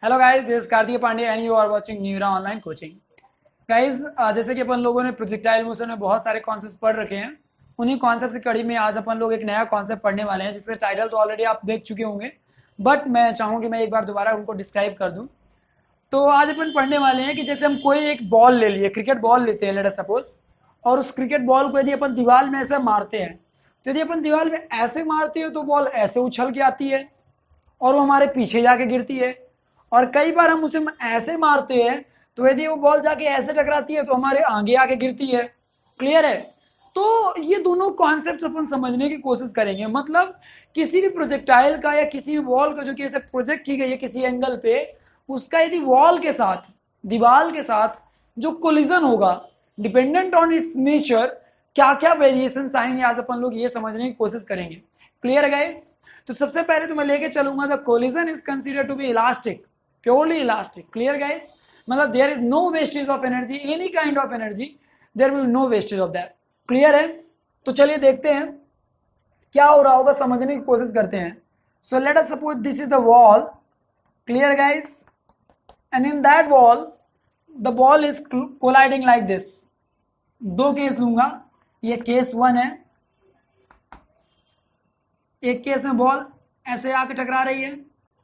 Hello guys, this is Kartik Pandey and you are watching Neura online coaching. Guys, जैसे कि अपन लोगों ने प्रोजेक्टाइल मोशन में बहुत सारे कॉन्सेप्ट पढ़ रखे हैं, उन्हीं कॉन्सेप्ट की कड़ी में आज अपन लोग एक नया कॉन्सेप्ट पढ़ने वाले हैं जिसका टाइटल तो ऑलरेडी आप देख चुके होंगे, बट मैं चाहूँ कि मैं एक बार दोबारा उनको डिस्क्राइब कर दूँ। तो आज अपन पढ़ने वाले हैं कि जैसे हम कोई एक बॉल ले लिए, क्रिकेट बॉल लेते हैं लेट अस सपोज, और उस क्रिकेट बॉल को यदि अपन दीवार में ऐसे मारते हैं, तो यदि अपन दीवार में ऐसे मारते हैं तो बॉल ऐसे उछल के आती है और वो हमारे पीछे जाके गिरती है। और कई बार हम उसे ऐसे मारते हैं तो यदि वो बॉल जाके ऐसे टकराती है तो हमारे आगे आके गिरती है। क्लियर है? तो ये दोनों कॉन्सेप्ट अपन समझने की कोशिश करेंगे। मतलब किसी भी प्रोजेक्टाइल का या किसी भी बॉल का जो कि ऐसे प्रोजेक्ट की गई है किसी एंगल पे, उसका यदि वॉल के साथ, दीवार के साथ जो कोलिजन होगा, डिपेंडेंट ऑन इट्स नेचर, क्या क्या वेरिएशन आएंगे, आज अपन लोग ये समझने की कोशिश करेंगे। क्लियर है गाइस? तो सबसे पहले तो मैं लेके चलूंगा the collision is considered to be elastic, purely elastic. Clear guys? मतलब there is no wastage of energy, any kind of energy, there will no wastage of that. Clear है? तो चलिए देखते हैं क्या हो रहा होगा, समझने की कोशिश करते हैं। So let us suppose this is the wall. Clear guys? And in that wall the ball is colliding like this. दो केस लूंगा, ये केस वन है। एक केस में बॉल ऐसे आके टकरा रही है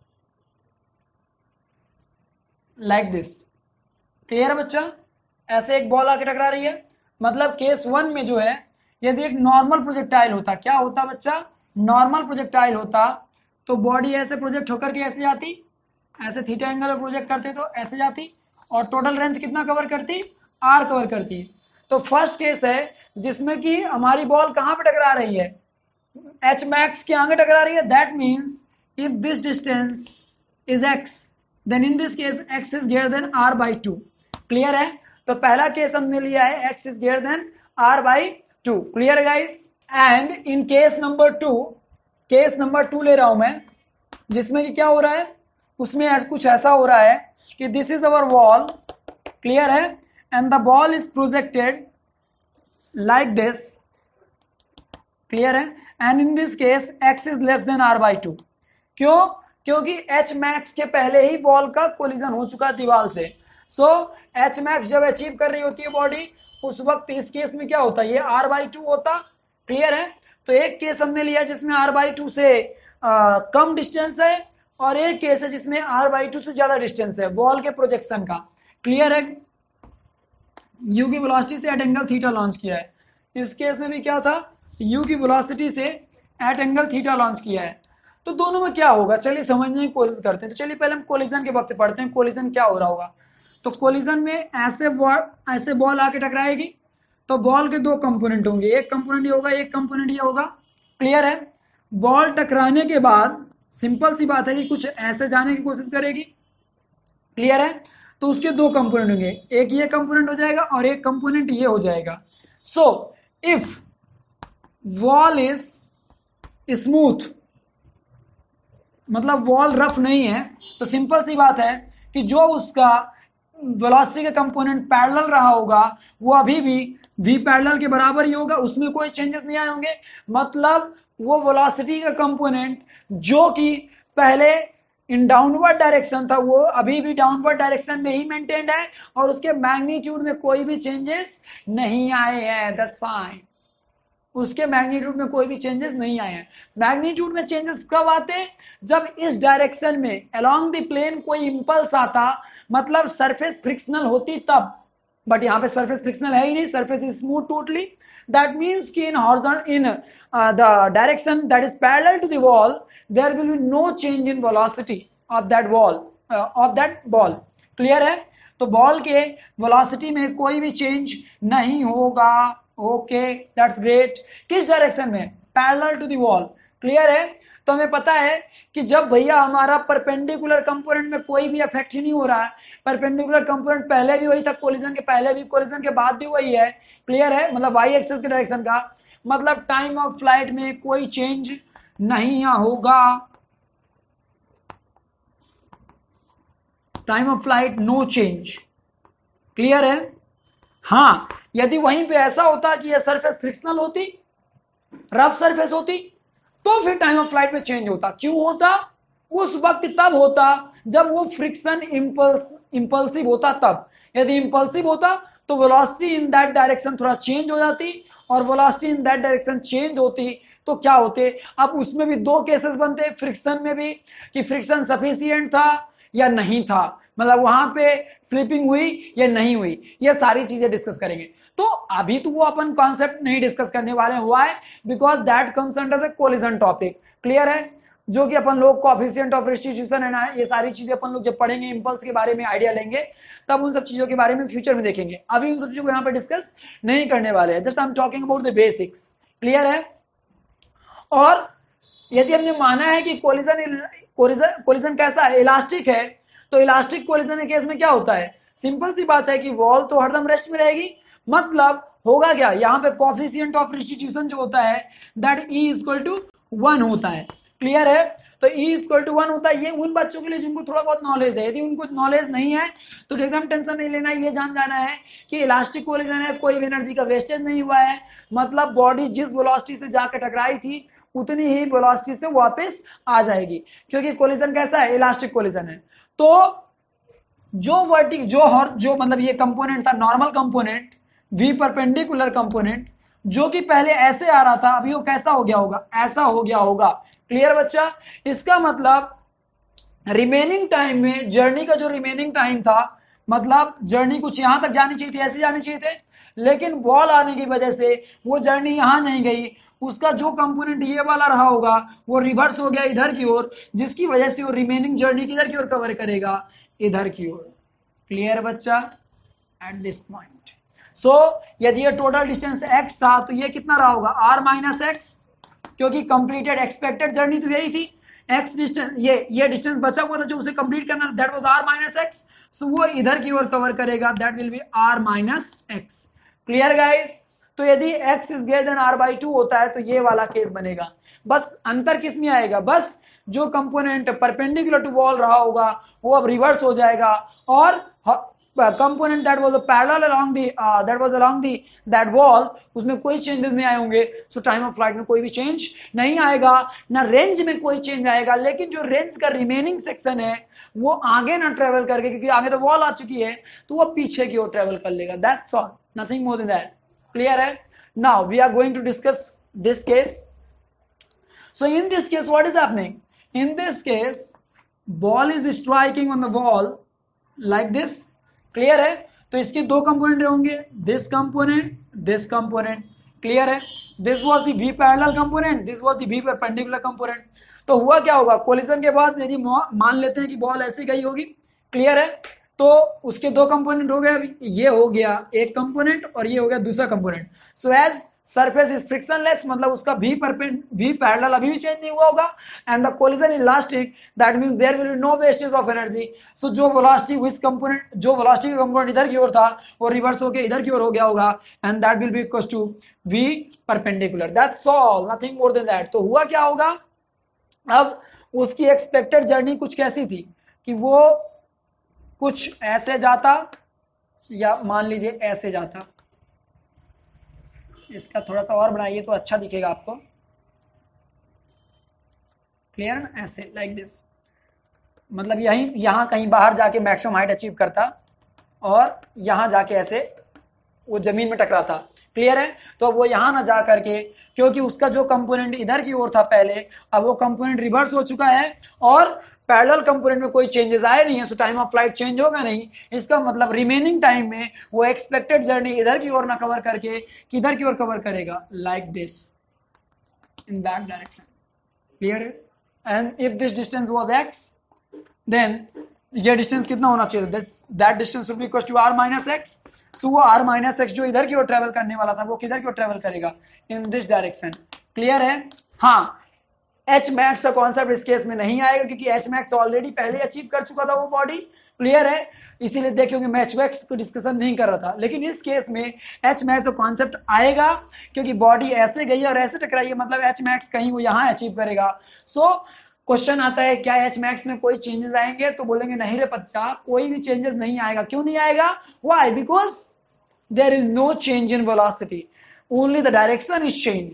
लाइक दिस। क्लियर है बच्चा? ऐसे एक बॉल आके टकरा रही है। मतलब केस वन में जो है, यदि एक नॉर्मल प्रोजेक्टाइल होता, क्या होता बच्चा? नॉर्मल प्रोजेक्टाइल होता तो बॉडी ऐसे प्रोजेक्ट होकर के ऐसे जाती, ऐसे थीटा एंगल में प्रोजेक्ट करते तो ऐसे जाती, और टोटल रेंज कितना कवर करती? आर कवर करती। तो फर्स्ट केस है जिसमें कि हमारी बॉल कहां पे टकरा रही है? एच मैक्स के आगे टकरा रही है। That means if this distance is X, then in this case x is greater than r by 2। Clear है? तो पहला केस हमने लिया है x is greater than r by 2। Clear guys? And in case number 2, case number 2 ले रहा हूं मैं, जिसमें कि क्या हो रहा है, उसमें कुछ ऐसा हो रहा है कि this is our wall. Clear है? And the ball is projected like this. Clear है? And in this case x is less than r by 2। क्यों? क्योंकि एच मैक्स के पहले ही बॉल का कोलिजन हो चुका दीवार से। सो एच मैक्स जब अचीव कर रही होती है बॉडी, उस वक्त इस केस में क्या होता है? ये r बाई 2 होता। क्लियर है? तो एक केस हमने लिया जिसमें r बाई 2 से कम डिस्टेंस है, और एक केस है जिसमें r बाई 2 से ज्यादा डिस्टेंस है बॉल के प्रोजेक्शन का। क्लियर है? u की वेलोसिटी से एट एंगल थीटा लॉन्च किया है। इस केस में भी क्या था? u की वेलोसिटी से एट एंगल थीटा लॉन्च किया है। तो दोनों में क्या होगा, चलिए समझने की कोशिश करते हैं। तो चलिए पहले हम कोलिजन के वक्त पढ़ते हैं, कोलिजन क्या हो रहा होगा। तो कोलिजन में ऐसे बॉल आके टकराएगी, तो बॉल के दो कंपोनेंट होंगे, एक कंपोनेंट ये होगा, एक कंपोनेंट ये होगा। क्लियर है? बॉल टकराने के बाद सिंपल सी बात है कि कुछ ऐसे जाने की कोशिश करेगी। क्लियर है? तो उसके दो कंपोनेंट होंगे, एक ये कंपोनेंट हो जाएगा और एक कंपोनेंट ये हो जाएगा। So if wall is smooth, मतलब वॉल रफ नहीं है, तो सिंपल सी बात है कि जो उसका वेलोसिटी का कंपोनेंट पैरेलल रहा होगा वो अभी भी v पैरेलल के बराबर ही होगा, उसमें कोई चेंजेस नहीं आए होंगे। मतलब वो वेलोसिटी का कंपोनेंट जो कि पहले इन डाउनवर्ड डायरेक्शन था, वो अभी भी डाउनवर्ड डायरेक्शन में ही मेंटेन्ड है, और उसके मैग्नीट्यूड में कोई भी चेंजेस नहीं आए हैं। That's fine. उसके मैग्नीट्यूड में कोई भी चेंजेस नहीं आए हैं। मैग्नीट्यूड में चेंजेस कब आते हैं? जब इस डायरेक्शन में अलोंग द प्लेन कोई इंपल्स आता, मतलब सरफेस फ्रिक्शनल होती तब। बट यहाँ पे सरफेस फ्रिक्शनल है ही नहीं, surface is smooth totally. That means कि in horizontal, in the direction that is parallel to the wall, there will be no change in velocity of that wall, of that ball. Clear है? तो ball के velocity में कोई भी change नहीं होगा। Okay, that's great. किस direction में? Parallel to the wall. Clear है? तो हमें पता है कि जब भैया हमारा परपेंडिकुलर कंपोनेंट में कोई भी इफेक्ट ही नहीं हो रहा है, परपेंडिकुलर कंपोनेंट पहले भी वही था, कोलिजन के पहले भी, कोलिजन के बाद भी वही है। क्लियर है? मतलब वाई एक्सिस के डायरेक्शन का, मतलब टाइम ऑफ फ्लाइट में कोई चेंज नहीं होगा। Time of flight no change. Clear है? हाँ, यदि वहीं पे ऐसा होता कि यह सरफेस फ्रिक्शनल होती, रफ सरफेस होती, तो फिर टाइम ऑफ फ्लाइट में चेंज होता। क्यों होता? उस वक्त तब होता जब वो फ्रिक्शन इंपल्सिव होता तब। यदि इंपल्सिव होता तो वेलोसिटी इन दैट डायरेक्शन थोड़ा चेंज हो जाती, और velocity in that direction change होती तो क्या होते, अब उसमें भी दो केसेस बनते फ्रिक्शन में भी, कि फ्रिक्शन सफिशिएंट था या नहीं था, मतलब वहां पे स्लिपिंग हुई या नहीं हुई, ये सारी चीजें डिस्कस करेंगे। तो अभी तो वो अपन कॉन्सेप्ट नहीं डिस्कस करने वाले हुआ है, because that comes under the collision topic. Clear है, जो कि अपन लोग कोएफिशिएंट ऑफ रेस्टिट्यूशन है ना, ये सारी चीजें अपन लोग जब पढ़ेंगे, इंपल्स के बारे में आइडिया लेंगे, तब उन सब चीजों के बारे में फ्यूचर में देखेंगे। अभी उन सब चीजों को यहाँ पे डिस्कस नहीं करने वाले हैं, just I am talking about the basics. Clear है। और यदि हमने माना है कि कोलिजन कैसा है, इलास्टिक है, तो इलास्टिक कोलिजन के केस में क्या होता है, सिंपल सी बात है कि वॉल तो हरदम रेस्ट में रहेगी, मतलब होगा क्या, यहाँ पे कोएफिशिएंट ऑफ रेस्टिट्यूशन जो होता है दैट E इक्वल टू 1 होता है। क्लियर है, तो E इक्वल टू 1 होता है। ये उन बच्चों के लिए जिनको थोड़ा बहुत नॉलेज है, यदि उनको नॉलेज नहीं है तो एकदम टेंशन नहीं लेना, ये जान जाना है कि इलास्टिक कोलिजन है, कोई भी एनर्जी का वेस्टेज नहीं हुआ है, मतलब बॉडी जिस वेलोसिटी से जाकर टकराई थी उतनी ही वेलोसिटी से वापस आ जाएगी, क्योंकि कोलिजन कैसा है, इलास्टिक कोलिजन है। तो जो जो मतलब ये कंपोनेंट था normal component, v perpendicular component, जो कि पहले ऐसे आ रहा था, अभी वो कैसा हो गया होगा, ऐसा हो गया होगा। क्लियर बच्चा, इसका मतलब रिमेनिंग टाइम में, जर्नी का जो रिमेनिंग टाइम था, मतलब जर्नी कुछ यहां तक जानी चाहिए थी, ऐसे जानी चाहिए थे, लेकिन वॉल आने की वजह से वो जर्नी यहां नहीं गई, उसका जो कंपोनेंट ये वाला रहा होगा वो रिवर्स हो गया इधर की ओर, जिसकी वजह से वो रिमेनिंग जर्नी किधर की ओर कवर करेगा, इधर की ओर। क्लियर बच्चा, एट दिस पॉइंट। सो यदि ये टोटल डिस्टेंस x था तो ये कितना रहा होगा, r माइनस एक्स, क्योंकि कंप्लीटेड एक्सपेक्टेड जर्नी तो यही थी, x डिस्टेंस, ये डिस्टेंस बचा हुआ था जो उसे कंप्लीट करना, that was r minus x, so वो इधर की ओर कवर करेगा, that will be r minus x. Clear guys, तो यदि x is greater then r/2 होता है तो ये वाला केस बनेगा। बस अंतर किस में आएगा, बस जो कंपोनेंट परपेंडिकुलर टू वॉल रहा होगा वो अब रिवर्स हो जाएगा, और component that was parallel along that wall, उसमें कोई चेंजेस नहीं आए होंगे। सो टाइम ऑफ फ्लाइट में कोई भी चेंज नहीं आएगा, ना रेंज में कोई चेंज आएगा, लेकिन जो रेंज का रिमेनिंग सेक्शन है वो आगे ना ट्रेवल करके, क्योंकि आगे तो वॉल आ चुकी है, तो वो पीछे की ओर ट्रेवल कर लेगा, that's all, nothing more than that. Clear है। Now we are going to discuss this case. So in this case, what is happening? In this case, ball is striking on the wall like this. Clear है? तो इसके दो component होंगे, this component. Clear है? This was the V parallel component, this was the V perpendicular component. तो हुआ क्या होगा, कोलिजन के बाद यदि मान लेते हैं कि बॉल ऐसी गई होगी, क्लियर है, तो उसके दो कंपोनेंट हो गए, अभी ये हो गया एक कंपोनेंट और ये हो गया दूसरा component. So as surface is frictionless, मतलब उसका भी पैरेलल अभी भी चेंज नहीं हुआ होगा, and the collision elastic, that means there will be no wastage of energy. So जो वेलोसिटी विच कंपोनेंट, जो वेलोसिटी का कंपोनेंट इधर की ओर था वो रिवर्स होकर इधर की ओर हो गया होगा, and that will be equal to v perpendicular, that's all, nothing more than that. तो हुआ क्या होगा, अब उसकी एक्सपेक्टेड जर्नी कुछ कैसी थी कि वो कुछ ऐसे जाता, या मान लीजिए ऐसे जाता, इसका थोड़ा सा और बनाइए तो अच्छा दिखेगा आपको। क्लियर ना, ऐसे लाइक दिस, मतलब यहां कहीं बाहर जाके मैक्सिमम हाइट अचीव करता और यहां जाके ऐसे वो जमीन में टकराता। क्लियर है, तो वो यहां ना जा करके, क्योंकि उसका जो कंपोनेंट इधर की ओर था पहले, अब वो कंपोनेंट रिवर्स हो चुका है और पैरेलल कंपोनेंट में कोई चेंजेस आए नहीं है, so time of flight change होगा नहीं। इसका मतलब रिमेनिंग टाइम में वो एक्सपेक्टेड जर्नी इधर की ओर ना कवर करके किधर की ओर कवर करेगा, like this, in that direction. Clear है, and if this distance was x, then ये डिस्टेंस कितना होना चाहिए, that distance will be equal to r minus x. So वो r माइनस एक्स जो इधर की ओर ट्रेवल करने वाला था वो किधर की ओर ट्रेवल करेगा, इन दिस डायरेक्शन। क्लियर है। हाँ, एच मैक्स का कॉन्सेप्ट इस केस में नहीं आएगा, क्योंकि एच मैक्स ऑलरेडी पहले अचीव कर चुका था वो बॉडी। क्लियर है, इसीलिए देखिए मैं एच मैक्स को डिस्कशन नहीं कर रहा था, लेकिन इस केस में एच मैक्स का कॉन्सेप्ट आएगा, क्योंकि बॉडी ऐसे गई है और ऐसे टकराई है, मतलब एच मैक्स कहीं वो यहां अचीव करेगा। सो क्वेश्चन आता है क्या एच मैक्स में कोई चेंजेस आएंगे, तो बोलेंगे नहीं रे बच्चा, कोई भी चेंजेस नहीं आएगा। क्यों नहीं आएगा, why, because there is no change in velocity, only the direction is change.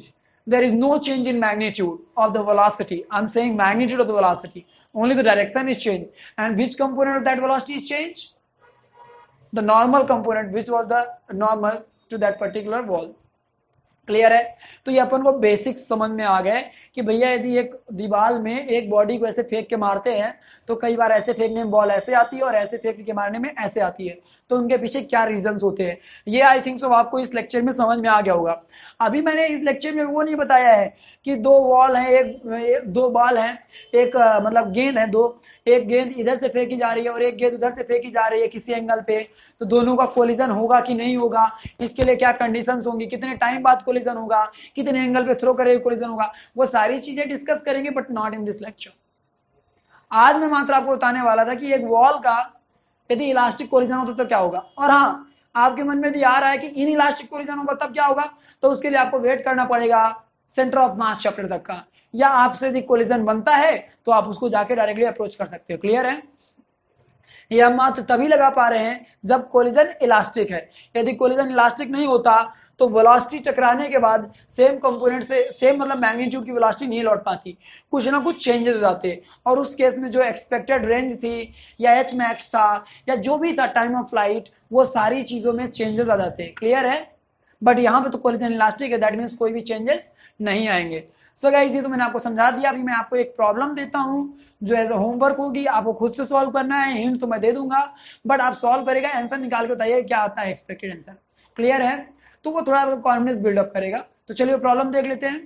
there is no change in magnitude of the velocity. I'm saying magnitude of the velocity, only the direction is changed. And which component of that velocity is changed? The normal component, which was the normal to that particular wall. Clear है? तो ये अपन को basics समझ में आ गए कि भैया यदि एक दीवार में एक बॉडी को ऐसे फेंक के मारते हैं तो कई बार ऐसे फेंकने में बॉल ऐसे आती है और ऐसे फेंक के मारने में ऐसे आती है, तो उनके पीछे क्या रीजंस होते हैं, ये आई थिंक सो आपको इस लेक्चर में समझ में आ गया होगा। अभी मैंने इस लेक्चर में वो नहीं बताया है कि दो बॉल हैं, दो बॉल हैं, एक मतलब गेंद है दो, एक गेंद इधर से फेंकी जा रही है और एक गेंद उधर से फेंकी जा रही है किसी एंगल पे, तो दोनों का कोलिजन होगा कि नहीं होगा, इसके लिए क्या कंडीशंस होंगी, कितने टाइम बाद कोलिजन होगा, कितने एंगल पे थ्रो करेगा कोलिजन होगा, वो सारी चीजें डिस्कस करेंगे, but not in this lecture. आज मैं मात्र आपको बताने वाला था कि एक वॉल का यदि इलास्टिक कोलिजन होता तो क्या होगा। और हाँ, आपके मन में यदि आ रहा है कि इन इलास्टिक कोलिजन होगा तब क्या होगा, तो उसके लिए आपको वेट करना पड़ेगा सेंटर ऑफ मास चैप्टर तक का, या आपसे यदि कोलिजन बनता है तो आप उसको जाके डायरेक्टली अप्रोच कर सकते हो। क्लियर है? ये हम मात्र तभी लगा पा रहे हैं जब कोलिजन इलास्टिक है। यदि कोलिजन इलास्टिक नहीं होता तो वेलोसिटी टकराने के बाद सेम कंपोनेंट से सेम मतलब मैग्नीट्यूड की वेलोसिटी नहीं लौट पाती, कुछ ना कुछ चेंजेस हो जाते, और उस केस में जो एक्सपेक्टेड रेंज थी या एच मैक्स था या जो भी था टाइम ऑफ फ्लाइट, वो सारी चीजों में चेंजेस आ जाते हैं। क्लियर है? बट यहाँ पे तो कोलिजन इलास्टिक है, दैट मीन्स कोई भी चेंजेस नहीं आएंगे। सो गाइस, ये तो मैंने आपको समझा दिया। अभी मैं आपको एक प्रॉब्लम देता हूं जो एज अ होमवर्क होगी, आपको खुद से सॉल्व करना है, हिंट तो मैं दे दूंगा, बट आप सॉल्व करेगा, आंसर निकाल के बताइए क्या आता है एक्सपेक्टेड आंसर। क्लियर है? तो वो थोड़ा कॉन्फिडेंस बिल्डअप करेगा। तो चलिए प्रॉब्लम देख लेते हैं।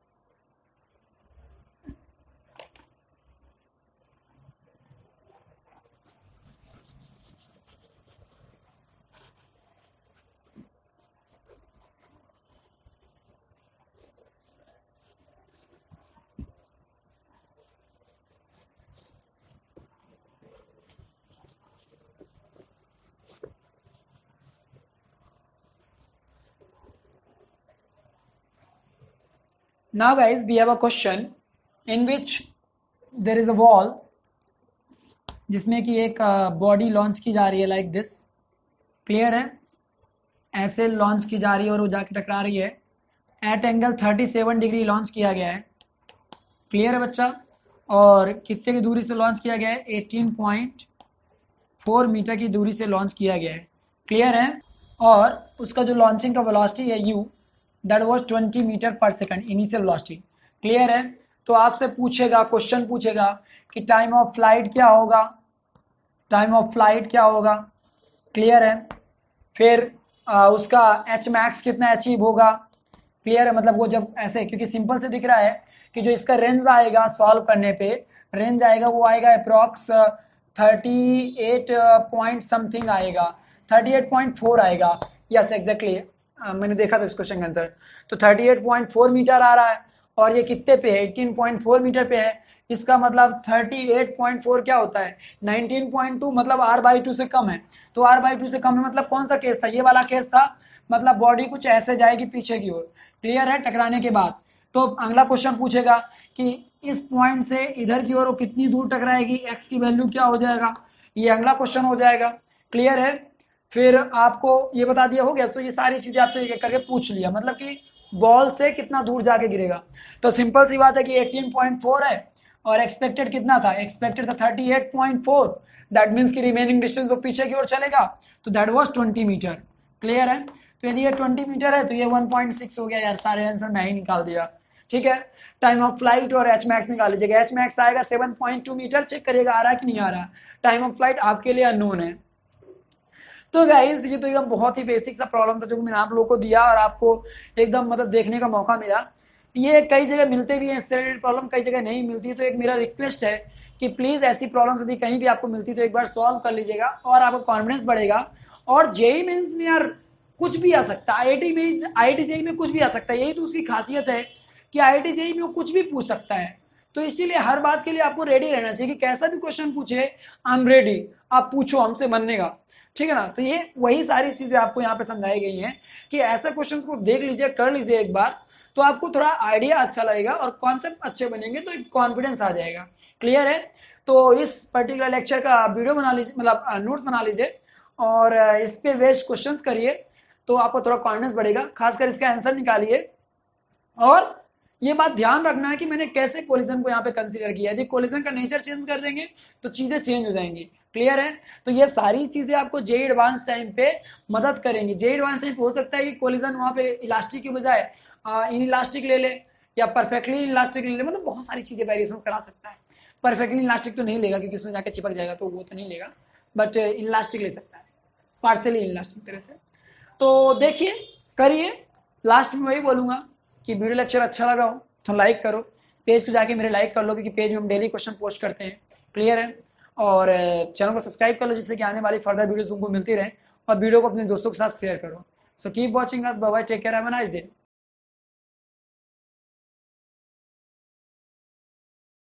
Now guys, we have a question in which there is a wall जिसमें कि एक बॉडी लॉन्च की जा रही है लाइक दिस। क्लियर है? ऐसे लॉन्च की जा रही है और वो जाके टकरा रही है। एट एंगल 37 डिग्री लॉन्च किया गया है। क्लियर है बच्चा? और कितने की दूरी से लॉन्च किया गया है? 18.4 मीटर की दूरी से लॉन्च किया गया है। क्लियर है? और उसका जो लॉन्चिंग का वेलोसिटी है u, दैट वाज 20 मीटर पर सेकंड इनिशियल वेलोसिटी। क्लियर है? तो आपसे पूछेगा, क्वेश्चन पूछेगा कि टाइम ऑफ फ्लाइट क्या होगा, टाइम ऑफ फ्लाइट क्या होगा। क्लियर है? फिर उसका एच मैक्स कितना अचीव होगा। क्लियर है? मतलब वो जब ऐसे, क्योंकि सिंपल से दिख रहा है कि जो इसका रेंज आएगा सॉल्व करने पे, रेंज आएगा वो आएगा अप्रॉक्स 38 पॉइंट समथिंग आएगा, 38.4 आएगा। यस एग्जैक्टली, मैंने देखा था इस क्वेश्चन का आंसर। तो 38.4 मीटर आ रहा है और ये कितने पे है? 18.4 मीटर पे है। इसका मतलब 38.4 क्या होता है? 19.2, मतलब r/2 से कम है। तो r/2 से कम है मतलब कौन सा केस था? ये वाला केस था, मतलब बॉडी कुछ ऐसे जाएगी पीछे की ओर। क्लियर है? टकराने के बाद। तो अगला क्वेश्चन पूछेगा कि इस पॉइंट से इधर की ओर वो कितनी दूर टकराएगी, एक्स की वैल्यू क्या हो जाएगा, ये अगला क्वेश्चन हो जाएगा। क्लियर है? फिर आपको ये बता दिया हो गया, तो ये सारी चीजें आपसे एक एक करके पूछ लिया, मतलब कि बॉल से कितना दूर जाके गिरेगा। तो सिंपल सी बात है कि 18.4 है और एक्सपेक्टेड कितना था? एक्सपेक्टेड था 38.4, दैट मीन्स कि रिमेनिंग डिस्टेंस वो पीछे की ओर चलेगा, तो दैट वाज 20 मीटर। क्लियर है? तो यदि ये 20 मीटर है तो ये 1.6 हो गया। यार सारे आंसर मैं ही निकाल दिया। ठीक है? टाइम ऑफ फ्लाइट और एच मैक्स निकाल लीजिएगा। एच मैक्स आएगा 7.2 मीटर। चेक करिएगा आ रहा है कि नहीं आ रहा। टाइम ऑफ फ्लाइट आपके लिए अननोन है। तो गाइस, ये तो एकदम बहुत ही बेसिक सा प्रॉब्लम था जो मैंने आप लोगों को दिया और आपको एकदम मतलब देखने का मौका मिला। ये कई जगह मिलते भी हैं इससे रिलेटेड प्रॉब्लम, कई जगह नहीं मिलती। तो एक मेरा रिक्वेस्ट है कि प्लीज ऐसी प्रॉब्लम यदि कहीं भी आपको मिलती तो एक बार सॉल्व कर लीजिएगा और आपको कॉन्फिडेंस बढ़ेगा। और जेई मेंस में यार कुछ भी आ सकता है, आईआईटी जेई में कुछ भी आ सकता है। यही तो उसकी खासियत है कि आईआईटी जेई में वो कुछ भी पूछ सकता है। तो इसीलिए हर बात के लिए आपको रेडी रहना चाहिए कि कैसा भी क्वेश्चन पूछे, आई एम रेडी, आप पूछो, हमसे बनने का। ठीक है ना? तो ये वही सारी चीजें आपको यहाँ पे समझाई गई हैं कि ऐसे क्वेश्चंस को देख लीजिए, कर लीजिए एक बार, तो आपको थोड़ा आइडिया अच्छा लगेगा और कॉन्सेप्ट अच्छे बनेंगे, तो एक कॉन्फिडेंस आ जाएगा। क्लियर है? तो इस पर्टिकुलर लेक्चर का वीडियो बना लीजिए, मतलब नोट्स बना लीजिए और इस पे बेस्ड क्वेश्चंस करिए, तो आपको थोड़ा कॉन्फिडेंस बढ़ेगा। खासकर इसका आंसर निकालिए और ये बात ध्यान रखना है कि मैंने कैसे कोलिजन को यहाँ पे कंसीडर किया। यदि कोलिजन का नेचर चेंज कर देंगे तो चीजें चेंज हो जाएंगी। क्लियर है? तो ये सारी चीजें आपको जेईई एडवांस टाइम पे मदद करेंगी। जेईई एडवांस टाइम पे हो सकता है कि कोलिजन वहां पे इलास्टिक की बजाय इन इलास्टिक ले ले या परफेक्टली इलास्टिक ले ले, मतलब बहुत सारी चीजें वेरिएशन करा सकता है। परफेक्टली इलास्टिक तो नहीं लेगा क्योंकि उसमें जाके चिपक जाएगा, तो वो तो नहीं लेगा, बट इलास्टिक ले सकता है, पार्सली इलास्टिक तरह से। तो देखिए, करिए। लास्ट में वही बोलूंगा कि वीडियो लेक्चर अच्छा लगा हो तो लाइक करो, पेज को जाके मेरे लाइक कर लो क्योंकि पेज में हम डेली क्वेश्चन पोस्ट करते हैं। क्लियर है? और चैनल को सब्सक्राइब कर लो जिससे कि आने वाली फर्दर वीडियोस तुमको मिलती रहे, और वीडियो को अपने दोस्तों के साथ शेयर करो। So keep watching us, bye bye, take care, have a nice day.